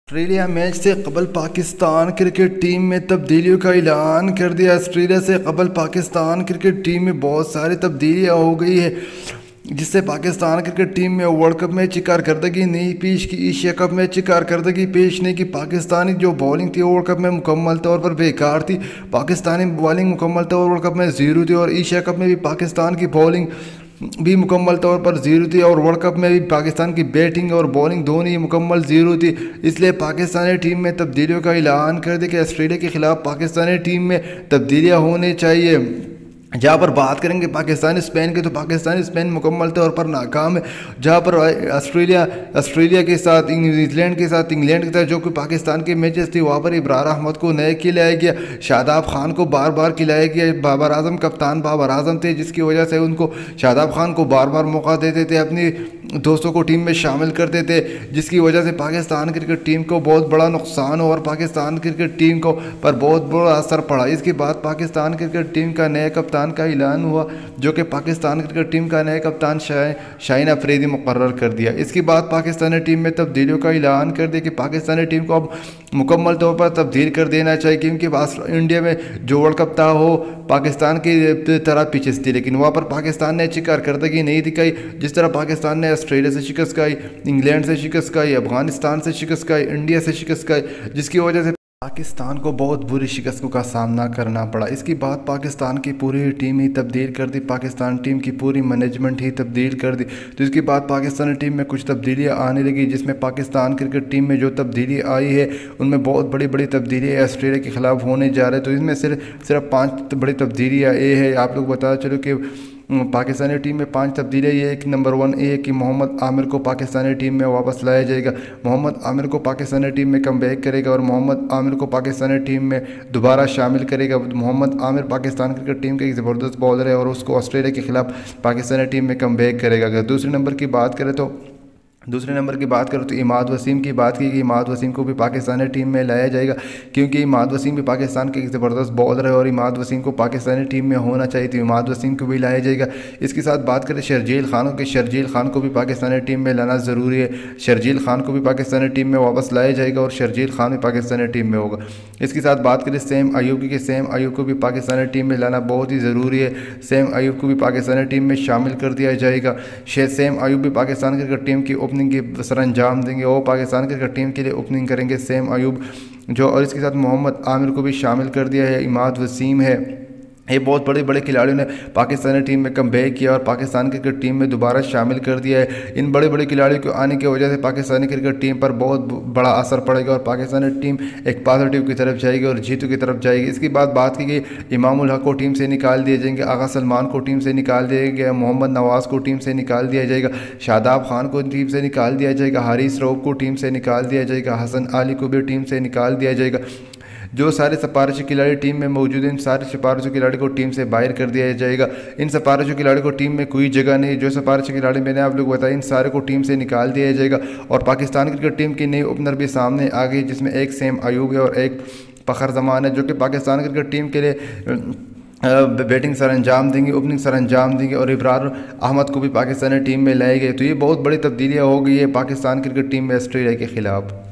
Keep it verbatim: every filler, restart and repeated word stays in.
Australia match سے قبل Pakistan cricket team میں تبدیلیوں کا اعلان کر دیا۔ آسٹریلیا سے قبل پاکستان کرکٹ ٹیم میں بہت ساری تبدیلیاں ہو گئی ہے، جس سے پاکستان کرکٹ ٹیم میں ورلڈ کپ میں کارکردگی نہیں پیش کی، ایشیا کپ میں کارکردگی پیش نہیں کی۔ پاکستانی جو بالنگ تھی ورلڈ کپ میں مکمل طور پر بیکار تھی، پاکستانی بالنگ مکمل طور پر ورلڈ کپ میں زیرو تھی، اور ایشیا کپ میں بھی پاکستان کی بالنگ بھی مکمل طور پر زیرو تھی، اور ورلڈ کپ میں بھی پاکستان کی بیٹنگ اور بالنگ دونوں ہی مکمل زیرو تھی۔ اس لیے پاکستانی ٹیم میں تبدیلیوں کا اعلان کر دیا کہ آسٹریلیا کے خلاف پاکستانی ٹیم میں تبدیلیاں ہونی چاہیے۔ جہاں پر بات کریں گے پاکستانی اسپین کے، تو پاکستانی اسپین مکمل طور پر ناکام ہے۔ جہاں پر آسٹریلیا آسٹریلیا کے ساتھ، نیوزی لینڈ کے ساتھ، انگلینڈ کے ساتھ جو کہ پاکستان کے میچز تھے، وہاں پر ابرار احمد کو نئے کھلایا گیا، شاداب خان کو بار بار کھلایا گیا۔ بابر اعظم کپتان بابر اعظم تھے، جس کی وجہ سے ان کو شاداب خان کو بار بار موقع دیتے تھے، اپنی دوستوں کو ٹیم میں شامل کرتے تھے، جس کی وجہ سے پاکستان کرکٹ ٹیم کو بہت بڑا نقصان ہوا اور پاکستان کرکٹ ٹیم کو پر بہت بڑا اثر پڑا۔ اس کے بعد پاکستان کرکٹ ٹیم کا نئے کپتان کا اعلان ہوا، جو کہ پاکستان کرکٹ ٹیم کا نئے کپتان شاہین افریدی مقرر کر دیا۔ اس کے بعد پاکستانی ٹیم میں تبدیلیوں کا اعلان کر دیا کہ پاکستانی ٹیم کو اب مکمل طور پر تبدیل کر دینا چاہیے، کیونکہ انڈیا میں جو ورلڈ کپ تھا وہ پاکستان کی طرح پیچھے تھی، لیکن وہاں پر پاکستان نے اچھی کارکردگی نہیں دکھائی۔ جس طرح پاکستان نے آسٹریلیا سے شکست کھائی، انگلینڈ سے شکست کھائی، افغانستان سے شکست کھائی، انڈیا سے شکست کھائی، جس کی وجہ سے پاکستان کو بہت بری شکستوں کا سامنا کرنا پڑا۔ اس کے بعد پاکستان کی پوری ٹیم ہی تبدیل کر دی، پاکستان ٹیم کی پوری مینجمنٹ ہی تبدیل کر دی۔ تو اس کے بعد پاکستانی ٹیم میں کچھ تبدیلیاں آنے لگی، جس میں پاکستان کرکٹ ٹیم میں جو تبدیلی آئی ہے ان میں بہت بڑی بڑی تبدیلیاں آسٹریلیا کے خلاف ہونے جا رہے ہیں۔ تو اس میں صرف صرف پانچ بڑی تبدیلیاں یہ ہے، آپ لوگ بتا چلو کہ پاکستانی ٹیم میں پانچ تبدیلیاں یہ ہے کہ نمبر ون یہ ہے کہ محمد عامر کو پاکستانی ٹیم میں واپس لایا جائے گا۔ محمد عامر کو پاکستانی ٹیم میں کم بیک کرے گا اور محمد عامر کو پاکستانی ٹیم میں دوبارہ شامل کرے گا۔ محمد عامر پاکستان کرکٹ ٹیم کا ایک زبردست بالر ہے اور اس کو آسٹریلیا کے خلاف پاکستانی ٹیم میں کم بیک کرے گا۔ اگر دوسرے نمبر کی بات کریں تو دوسرے نمبر کی بات کرو تو اماد وسیم کی بات کی کہ اماد وسیم کو بھی پاکستانی ٹیم میں لایا جائے گا، کیونکہ اماد وسیم بھی پاکستان کے ایک زبردست بالر ہے اور اماد وسیم کو پاکستانی ٹیم میں ہونا چاہیے، تو اماد وسیم کو بھی لایا جائے گا۔ اس کے ساتھ بات کریں شرجیل خان کی، شرجیل خان کو بھی پاکستانی ٹیم میں لانا ضروری ہے، شرجیل خان کو بھی پاکستانی ٹیم میں واپس لایا جائے گا اور شرجیل خان بھی پاکستانی ٹیم میں ہوگا۔ اس کے ساتھ بات کریں سیم ایوب کی کہ سیم ایوب کو بھی پاکستانی ٹیم میں لانا بہت ہی ضروری ہے، سیم ایوب کو بھی پاکستانی ٹیم میں شامل کر دیا جائے گا۔ سیم ایوب بھی پاکستان کرکٹ ٹیم کی اوپننگ کی سر انجام دیں گے، وہ پاکستان کرکٹ ٹیم کے لیے اوپننگ کریں گے سیم ایوب جو، اور اس کے ساتھ محمد عامر کو بھی شامل کر دیا ہے، اماد وسیم ہے۔ یہ بہت بڑے بڑے کھلاڑیوں نے پاکستانی ٹیم میں کم بیک کیا اور پاکستان کرکٹ ٹیم میں دوبارہ شامل کر دیا ہے۔ ان بڑے بڑے کھلاڑیوں کے آنے کی وجہ سے پاکستانی کرکٹ ٹیم پر بہت بڑا اثر پڑے گا اور پاکستانی ٹیم ایک پازیٹیو کی طرف جائے گی اور جیتوں کی طرف جائے گی۔ اس کے بعد بات کی گئی امام الحق کو ٹیم سے نکال دیے جائیں گے، آغا سلمان کو ٹیم سے نکال دیا گیا، محمد نواز کو ٹیم سے نکال دیا جائے گا، شاداب خان کو ٹیم سے نکال دیا جائے گا، حارث رؤف کو ٹیم سے نکال دیا جائے گا، حسن علی کو بھی ٹیم سے نکال دیا جائے گا۔ جو سارے سفارشی کھلاڑی ٹیم میں موجود ہیں، ان سارے سفارشی کھلاڑی کو ٹیم سے باہر کر دیا جائے گا۔ ان سفارشی کھلاڑی کو ٹیم میں کوئی جگہ نہیں، جو سفارشی کھلاڑی میں نے آپ لوگ بتایا ان سارے کو ٹیم سے نکال دیا جائے گا۔ اور پاکستان کرکٹ ٹیم کی نئی اوپنر بھی سامنے آ گئی، جس میں ایک سیم ایوب ہے اور ایک فخر زمان ہے، جو کہ پاکستان کرکٹ ٹیم کے لیے بیٹنگ سر انجام دیں گے، اوپننگ سر انجام دیں گے، اور ابرار احمد کو بھی پاکستانی ٹیم میں لائے گئے۔ تو یہ بہت بڑی تبدیلیاں ہو گئی ہے پاکستان کرکٹ ٹیم میں آسٹریلیا کے خلاف۔